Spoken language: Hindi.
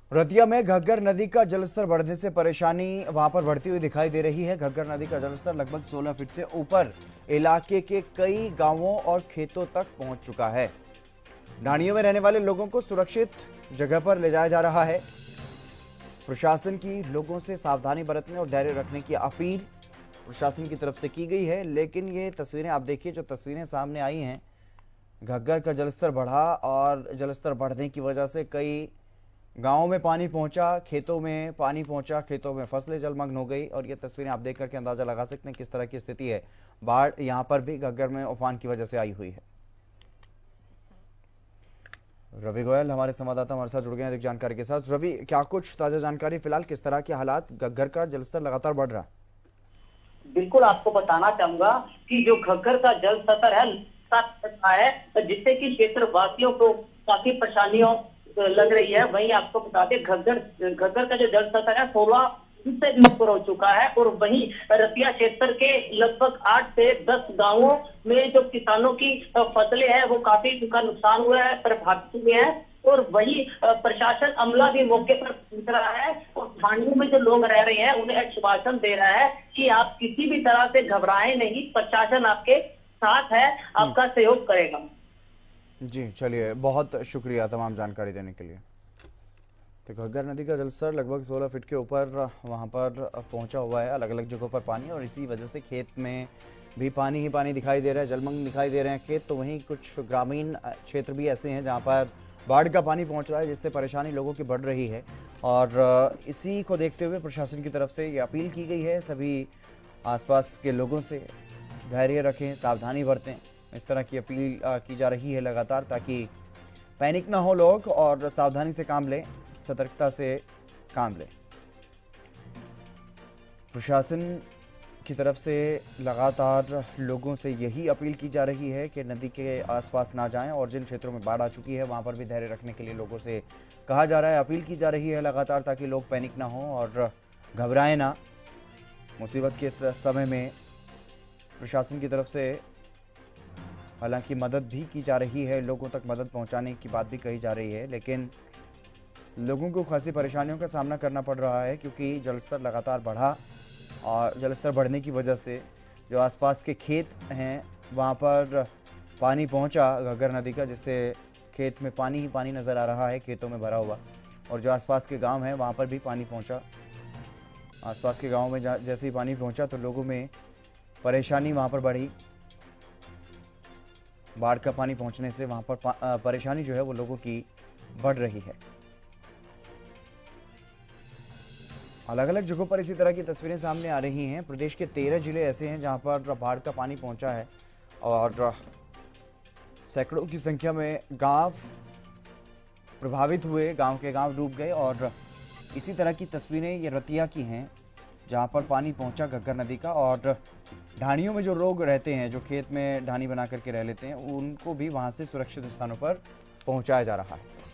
रतिया में घग्गर नदी का जलस्तर बढ़ने से परेशानी वहां पर बढ़ती हुई दिखाई दे रही है। घग्गर नदी का जलस्तर लगभग 16 फीट से ऊपर इलाके के कई गांवों और खेतों तक पहुंच चुका है। ढाणियों में रहने वाले लोगों को सुरक्षित जगह पर ले जाया जा रहा है। प्रशासन की लोगों से सावधानी बरतने और धैर्य रखने की अपील प्रशासन की तरफ से की गई है। लेकिन ये तस्वीरें आप देखिए, जो तस्वीरें सामने आई हैं, घग्गर का जलस्तर बढ़ा और जलस्तर बढ़ने की वजह से कई गांवों में पानी पहुंचा, खेतों में पानी पहुंचा, खेतों में फसलें जलमग्न हो गई। और ये तस्वीरें आप देख करके अंदाजा लगा सकते हैं किस तरह की स्थिति है। बाढ़ यहां पर भी घग्गर में उफान की वजह से आई हुई है। रवि गोयल हमारे संवाददाता हमारे साथ जुड़ गए हैं अधिक जानकारी के साथ। रवि, क्या कुछ ताजा जानकारी, फिलहाल किस तरह के हालात, घग्गर का जलस्तर लगातार बढ़ रहा है? बिल्कुल आपको बताना चाहूंगा कि जो घग्गर का जल स्तर है जिससे कि क्षेत्र वासियों को काफी परेशानियों लग रही है। वहीं आपको बता दें घग्गर घग्गर का जो जल स्तर है 16 फीट से भी ऊपर हो चुका है। और वहीं रतिया क्षेत्र के लगभग 8 से 10 गांवों में जो किसानों की फसलें हैं वो काफी उनका नुकसान हुआ है, प्रभावित हुए हैं। और वही प्रशासन अमला भी मौके पर पहुंच रहा है और ढाणियों में जो लोग रह रहे हैं उन्हें आश्वासन दे रहा है कि आप किसी भी तरह से घबराएं नहीं, प्रशासन आपके साथ है, आपका सहयोग करेगा। जी चलिए, बहुत शुक्रिया तमाम जानकारी देने के लिए। तो घग्गर नदी का जलस्तर लगभग 16 फीट के ऊपर वहां पर पहुंचा हुआ है, अलग अलग जगहों पर पानी, और इसी वजह से खेत में भी पानी ही पानी दिखाई दे रहा है, जलमग्न दिखाई दे रहे हैं खेत। तो वहीं कुछ ग्रामीण क्षेत्र भी ऐसे हैं जहां पर बाढ़ का पानी पहुंच रहा है, जिससे परेशानी लोगों की बढ़ रही है। और इसी को देखते हुए प्रशासन की तरफ से ये अपील की गई है सभी आसपास के लोगों से, धैर्य रखें, सावधानी बरतें। इस तरह की अपील की जा रही है लगातार, ताकि पैनिक ना हो लोग और सावधानी से काम लें, सतर्कता से काम लें। प्रशासन की तरफ से लगातार लोगों से यही अपील की जा रही है कि नदी के आसपास ना जाएं, और जिन क्षेत्रों में बाढ़ आ चुकी है वहां पर भी धैर्य रखने के लिए लोगों से कहा जा रहा है, अपील की जा रही है लगातार, ताकि लोग पैनिक ना हो और घबराएं ना। मुसीबत के इस समय में प्रशासन की तरफ से हालांकि मदद भी की जा रही है, लोगों तक मदद पहुंचाने की बात भी कही जा रही है, लेकिन लोगों को खासी परेशानियों का सामना करना पड़ रहा है, क्योंकि जलस्तर लगातार बढ़ा और जलस्तर बढ़ने की वजह से जो आसपास के खेत हैं वहाँ पर पानी पहुँचा घग्गर नदी का, जिससे खेत में पानी ही पानी नज़र आ रहा है, खेतों में भरा हुआ। और जो आसपास के गांव हैं वहाँ पर भी पानी पहुँचा। आसपास के गाँव में जैसे ही पानी पहुँचा तो लोगों में परेशानी वहाँ पर बढ़ी। बाढ़ का पानी पहुँचने से वहाँ पर परेशानी जो है वो लोगों की बढ़ रही है। अलग अलग जगहों पर इसी तरह की तस्वीरें सामने आ रही हैं। प्रदेश के 13 जिले ऐसे हैं जहां पर बाढ़ का पानी पहुंचा है और सैकड़ों की संख्या में गांव प्रभावित हुए, गांव के गांव डूब गए। और इसी तरह की तस्वीरें ये रतिया की हैं, जहां पर पानी पहुंचा घग्गर नदी का, और ढाणियों में जो लोग रहते हैं, जो खेत में ढानी बना करके रह लेते हैं, उनको भी वहां से सुरक्षित स्थानों पर पहुंचाया जा रहा है।